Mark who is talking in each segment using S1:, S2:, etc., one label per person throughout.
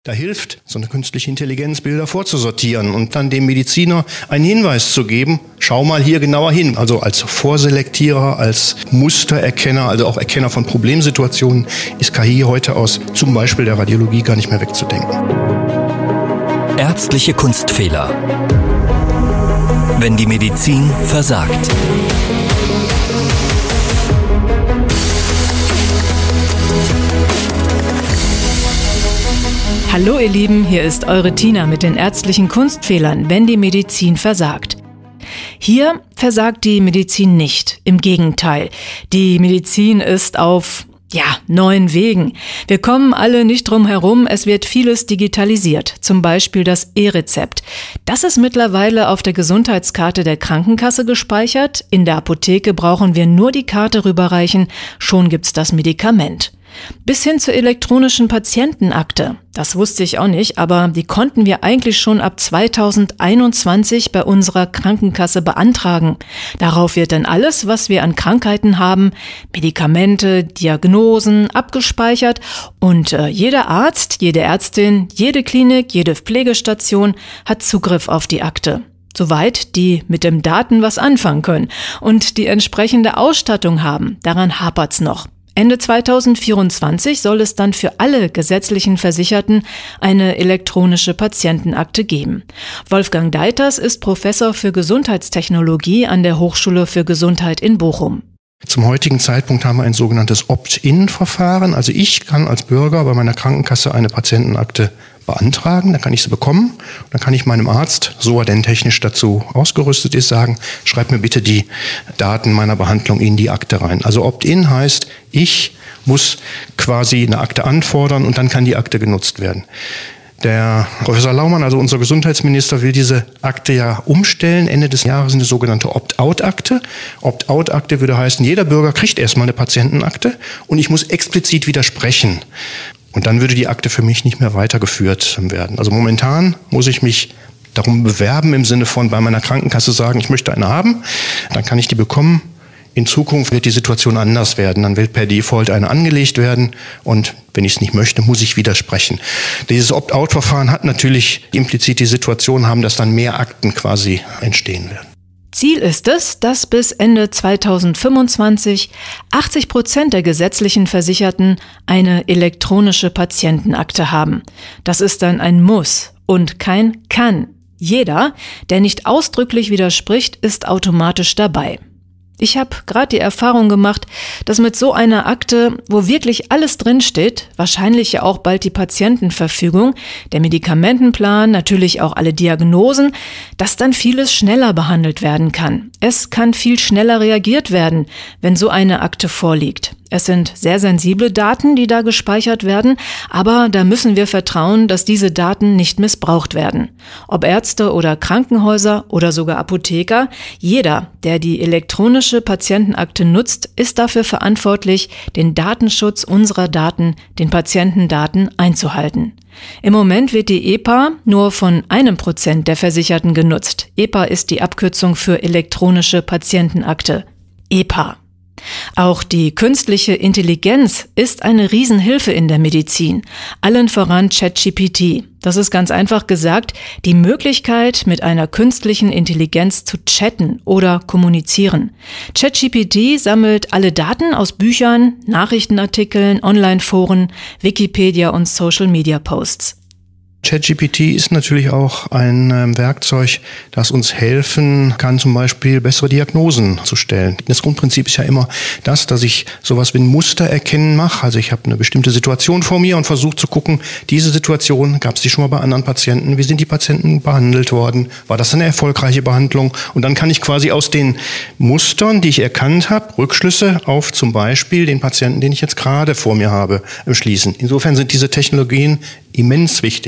S1: Da hilft so eine künstliche Intelligenz, Bilder vorzusortieren und dann dem Mediziner einen Hinweis zu geben, schau mal hier genauer hin. Also als Vorselektierer, als Mustererkenner, also auch Erkenner von Problemsituationen ist KI heute aus zum Beispiel der Radiologie gar nicht mehr wegzudenken.
S2: Ärztliche Kunstfehler. Wenn die Medizin versagt.
S3: Hallo ihr Lieben, hier ist eure Tina mit den ärztlichen Kunstfehlern, wenn die Medizin versagt. Hier versagt die Medizin nicht, im Gegenteil. Die Medizin ist auf neuen Wegen. Wir kommen alle nicht drum herum, es wird vieles digitalisiert, zum Beispiel das E-Rezept. Das ist mittlerweile auf der Gesundheitskarte der Krankenkasse gespeichert. In der Apotheke brauchen wir nur die Karte rüberreichen, schon gibt's das Medikament. Bis hin zur elektronischen Patientenakte. Das wusste ich auch nicht, aber die konnten wir eigentlich schon ab 2021 bei unserer Krankenkasse beantragen. Darauf wird dann alles, was wir an Krankheiten haben, Medikamente, Diagnosen, abgespeichert und jeder Arzt, jede Ärztin, jede Klinik, jede Pflegestation hat Zugriff auf die Akte. Soweit die mit dem Daten was anfangen können und die entsprechende Ausstattung haben. Daran hapert's noch. Ende 2024 soll es dann für alle gesetzlichen Versicherten eine elektronische Patientenakte geben. Wolfgang Deiters ist Professor für Gesundheitstechnologie an der Hochschule für Gesundheit in Bochum.
S1: Zum heutigen Zeitpunkt haben wir ein sogenanntes Opt-in-Verfahren. Also ich kann als Bürger bei meiner Krankenkasse eine Patientenakte beantragen, dann kann ich sie bekommen. Dann kann ich meinem Arzt, so er denn technisch dazu ausgerüstet ist, sagen, schreib mir bitte die Daten meiner Behandlung in die Akte rein. Also Opt-in heißt, ich muss quasi eine Akte anfordern und dann kann die Akte genutzt werden. Der Professor Laumann, also unser Gesundheitsminister, will diese Akte ja umstellen. Ende des Jahres eine sogenannte Opt-out-Akte. Opt-out-Akte würde heißen, jeder Bürger kriegt erstmal eine Patientenakte und ich muss explizit widersprechen. Und dann würde die Akte für mich nicht mehr weitergeführt werden. Also momentan muss ich mich darum bewerben im Sinne von bei meiner Krankenkasse sagen, ich möchte eine haben, dann kann ich die bekommen. In Zukunft wird die Situation anders werden. Dann wird per Default eine angelegt werden und wenn ich es nicht möchte, muss ich widersprechen. Dieses Opt-out-Verfahren hat natürlich implizit die Situation haben, dass dann mehr Akten quasi entstehen werden.
S3: Ziel ist es, dass bis Ende 2025 80% der gesetzlichen Versicherten eine elektronische Patientenakte haben. Das ist dann ein Muss und kein Kann. Jeder, der nicht ausdrücklich widerspricht, ist automatisch dabei. Ich habe gerade die Erfahrung gemacht, dass mit so einer Akte, wo wirklich alles drinsteht, wahrscheinlich ja auch bald die Patientenverfügung, der Medikamentenplan, natürlich auch alle Diagnosen, dass dann vieles schneller behandelt werden kann. Es kann viel schneller reagiert werden, wenn so eine Akte vorliegt. Es sind sehr sensible Daten, die da gespeichert werden, aber da müssen wir vertrauen, dass diese Daten nicht missbraucht werden. Ob Ärzte oder Krankenhäuser oder sogar Apotheker, jeder, der die elektronische Patientenakte nutzt, ist dafür verantwortlich, den Datenschutz unserer Daten, den Patientendaten einzuhalten. Im Moment wird die EPA nur von 1% der Versicherten genutzt. EPA ist die Abkürzung für elektronische Patientenakte. EPA. Auch die künstliche Intelligenz ist eine Riesenhilfe in der Medizin. Allen voran ChatGPT. Das ist ganz einfach gesagt die Möglichkeit, mit einer künstlichen Intelligenz zu chatten oder kommunizieren. ChatGPT sammelt alle Daten aus Büchern, Nachrichtenartikeln, Online-Foren, Wikipedia und Social-Media-Posts.
S1: ChatGPT ist natürlich auch ein Werkzeug, das uns helfen kann, zum Beispiel bessere Diagnosen zu stellen. Das Grundprinzip ist ja immer das, dass ich sowas wie ein Mustererkennen mache. Also ich habe eine bestimmte Situation vor mir und versuche zu gucken, diese Situation, gab es die schon mal bei anderen Patienten? Wie sind die Patienten behandelt worden? War das eine erfolgreiche Behandlung? Und dann kann ich quasi aus den Mustern, die ich erkannt habe, Rückschlüsse auf zum Beispiel den Patienten, den ich jetzt gerade vor mir habe, schließen. Insofern sind diese Technologien immens wichtig.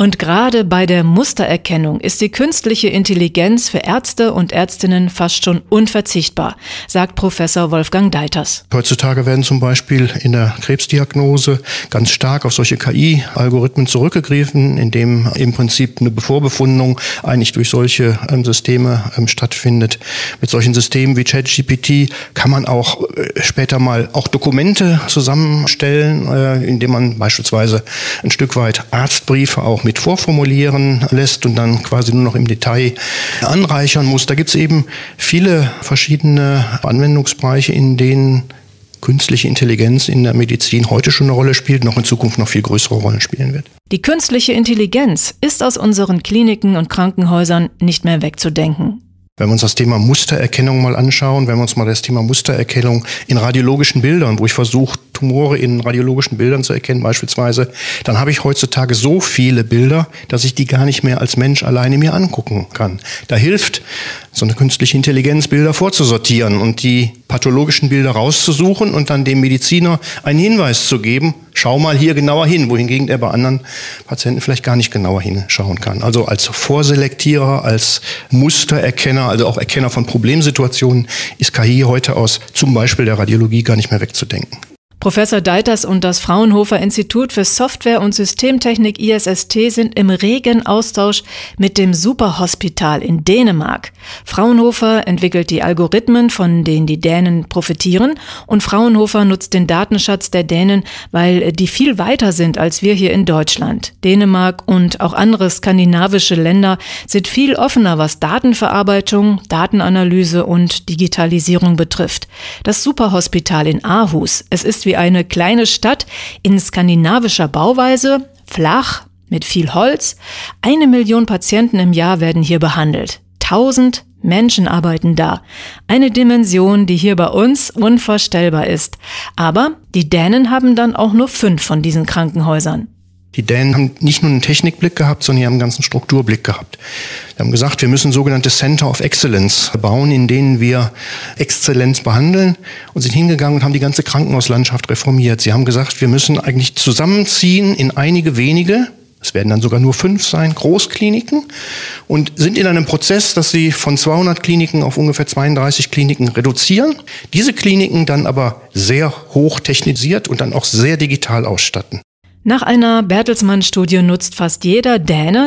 S3: Und gerade bei der Mustererkennung ist die künstliche Intelligenz für Ärzte und Ärztinnen fast schon unverzichtbar, sagt Professor Wolfgang Deiters.
S1: Heutzutage werden zum Beispiel in der Krebsdiagnose ganz stark auf solche KI-Algorithmen zurückgegriffen, indem im Prinzip eine Vorbefundung eigentlich durch solche Systeme stattfindet. Mit solchen Systemen wie ChatGPT kann man auch später mal auch Dokumente zusammenstellen, indem man beispielsweise ein Stück weit Arztbriefe auch mit vorformulieren lässt und dann quasi nur noch im Detail anreichern muss. Da gibt es eben viele verschiedene Anwendungsbereiche, in denen künstliche Intelligenz in der Medizin heute schon eine Rolle spielt, noch in Zukunft noch viel größere Rollen spielen wird.
S3: Die künstliche Intelligenz ist aus unseren Kliniken und Krankenhäusern nicht mehr wegzudenken.
S1: Wenn wir uns das Thema Mustererkennung mal anschauen, wenn wir uns mal das Thema Mustererkennung in radiologischen Bildern, wo ich versuche, Tumore in radiologischen Bildern zu erkennen beispielsweise, dann habe ich heutzutage so viele Bilder, dass ich die gar nicht mehr als Mensch alleine mir angucken kann. Da hilft so eine künstliche Intelligenz, Bilder vorzusortieren und die pathologischen Bilder rauszusuchen und dann dem Mediziner einen Hinweis zu geben, schau mal hier genauer hin, wohingegen er bei anderen Patienten vielleicht gar nicht genauer hinschauen kann. Also als Vorselektierer, als Mustererkenner, also auch Erkenner von Problemsituationen, ist KI heute aus zum Beispiel der Radiologie gar nicht mehr wegzudenken.
S3: Professor Deiters und das Fraunhofer Institut für Software und Systemtechnik ISST sind im regen Austausch mit dem Superhospital in Dänemark. Fraunhofer entwickelt die Algorithmen, von denen die Dänen profitieren, und Fraunhofer nutzt den Datenschatz der Dänen, weil die viel weiter sind als wir hier in Deutschland. Dänemark und auch andere skandinavische Länder sind viel offener, was Datenverarbeitung, Datenanalyse und Digitalisierung betrifft. Das Superhospital in Aarhus, es ist wie eine kleine Stadt in skandinavischer Bauweise, flach, mit viel Holz. 1 Million Patienten im Jahr werden hier behandelt. 1000 Menschen arbeiten da. Eine Dimension, die hier bei uns unvorstellbar ist. Aber die Dänen haben dann auch nur 5 von diesen Krankenhäusern.
S1: Die Dänen haben nicht nur einen Technikblick gehabt, sondern die haben einen ganzen Strukturblick gehabt. Die haben gesagt, wir müssen sogenannte Center of Excellence bauen, in denen wir Exzellenz behandeln, und sind hingegangen und haben die ganze Krankenhauslandschaft reformiert. Sie haben gesagt, wir müssen eigentlich zusammenziehen in einige wenige, es werden dann sogar nur 5 sein, Großkliniken, und sind in einem Prozess, dass sie von 200 Kliniken auf ungefähr 32 Kliniken reduzieren. Diese Kliniken dann aber sehr hoch technisiert und dann auch sehr digital ausstatten.
S3: Nach einer Bertelsmann-Studie nutzt fast jeder Däne,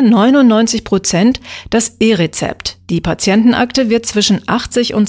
S3: 99%, das E-Rezept. Die Patientenakte wird zwischen 80 und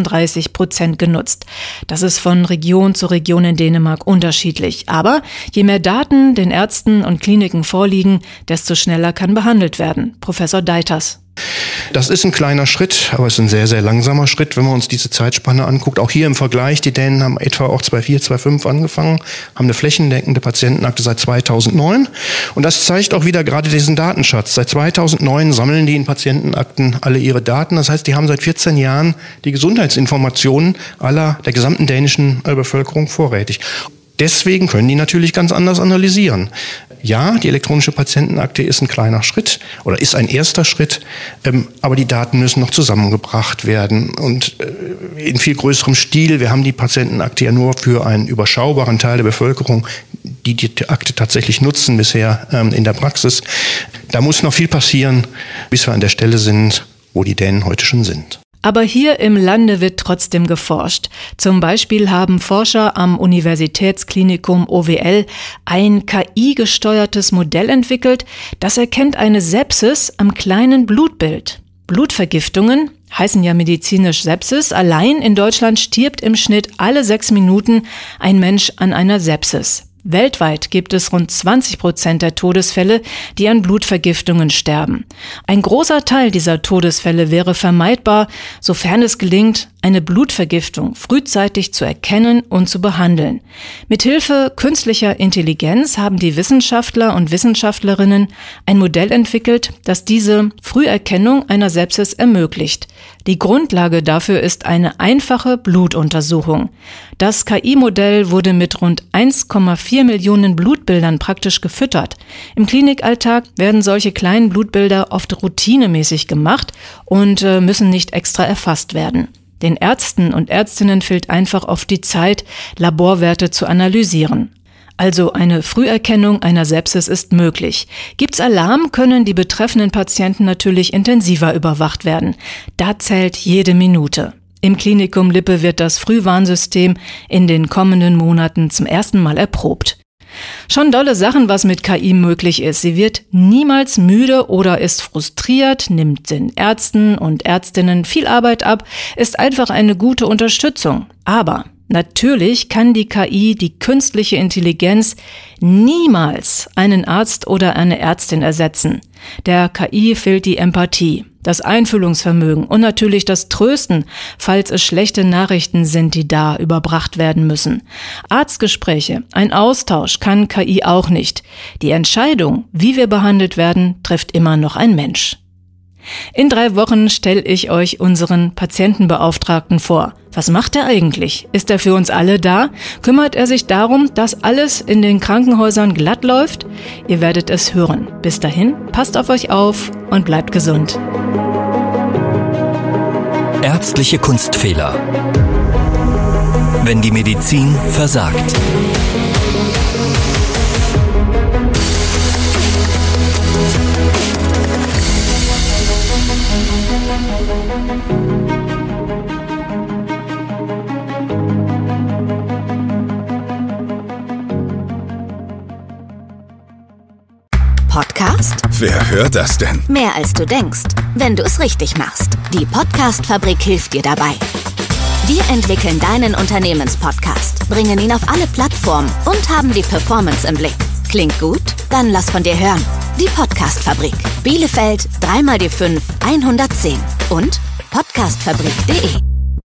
S3: 32% genutzt. Das ist von Region zu Region in Dänemark unterschiedlich. Aber je mehr Daten den Ärzten und Kliniken vorliegen, desto schneller kann behandelt werden. Professor Deiters.
S1: Das ist ein kleiner Schritt, aber es ist ein sehr, sehr langsamer Schritt, wenn man uns diese Zeitspanne anguckt. Auch hier im Vergleich, die Dänen haben etwa auch 2004, 2005 angefangen, haben eine flächendeckende Patientenakte seit 2009. Und das zeigt auch wieder gerade diesen Datenschatz. Seit 2009 sammeln die in Patientenakten alle ihre Daten. Das heißt, die haben seit 14 Jahren die Gesundheitsinformationen der gesamten dänischen Bevölkerung vorrätig. Deswegen können die natürlich ganz anders analysieren. Ja, die elektronische Patientenakte ist ein kleiner Schritt oder ist ein erster Schritt, aber die Daten müssen noch zusammengebracht werden und in viel größerem Stil. Wir haben die Patientenakte ja nur für einen überschaubaren Teil der Bevölkerung, die die Akte tatsächlich nutzen bisher in der Praxis. Da muss noch viel passieren, bis wir an der Stelle sind, wo die Dänen heute schon sind.
S3: Aber hier im Lande wird trotzdem geforscht. Zum Beispiel haben Forscher am Universitätsklinikum OWL ein KI-gesteuertes Modell entwickelt, das erkennt eine Sepsis am kleinen Blutbild. Blutvergiftungen heißen ja medizinisch Sepsis. Allein in Deutschland stirbt im Schnitt alle 6 Minuten ein Mensch an einer Sepsis. Weltweit gibt es rund 20% der Todesfälle, die an Blutvergiftungen sterben. Ein großer Teil dieser Todesfälle wäre vermeidbar, sofern es gelingt, eine Blutvergiftung frühzeitig zu erkennen und zu behandeln. Mithilfe künstlicher Intelligenz haben die Wissenschaftler und Wissenschaftlerinnen ein Modell entwickelt, das diese Früherkennung einer Sepsis ermöglicht. Die Grundlage dafür ist eine einfache Blutuntersuchung. Das KI-Modell wurde mit rund 1,4 Millionen Blutbildern praktisch gefüttert. Im Klinikalltag werden solche kleinen Blutbilder oft routinemäßig gemacht und müssen nicht extra erfasst werden. Den Ärzten und Ärztinnen fehlt einfach oft die Zeit, Laborwerte zu analysieren. Also eine Früherkennung einer Sepsis ist möglich. Gibt's Alarm, können die betreffenden Patienten natürlich intensiver überwacht werden. Da zählt jede Minute. Im Klinikum Lippe wird das Frühwarnsystem in den kommenden Monaten zum ersten Mal erprobt. Schon dolle Sachen, was mit KI möglich ist. Sie wird niemals müde oder ist frustriert, nimmt den Ärzten und Ärztinnen viel Arbeit ab, ist einfach eine gute Unterstützung. Aber natürlich kann die KI, die künstliche Intelligenz, niemals einen Arzt oder eine Ärztin ersetzen. Der KI fehlt die Empathie, das Einfühlungsvermögen und natürlich das Trösten, falls es schlechte Nachrichten sind, die da überbracht werden müssen. Arztgespräche, ein Austausch kann KI auch nicht. Die Entscheidung, wie wir behandelt werden, trifft immer noch ein Mensch. In 3 Wochen stelle ich euch unseren Patientenbeauftragten vor. Was macht er eigentlich? Ist er für uns alle da? Kümmert er sich darum, dass alles in den Krankenhäusern glatt läuft? Ihr werdet es hören. Bis dahin, passt auf euch auf und bleibt gesund.
S2: Ärztliche Kunstfehler. Wenn die Medizin versagt.
S4: Podcast?
S5: Wer hört das denn?
S4: Mehr als du denkst, wenn du es richtig machst. Die Podcast-Fabrik hilft dir dabei. Wir entwickeln deinen Unternehmenspodcast, bringen ihn auf alle Plattformen und haben die Performance im Blick. Klingt gut? Dann lass von dir hören. Die Podcast-Fabrik. Bielefeld 3x die 5 110 und podcastfabrik.de.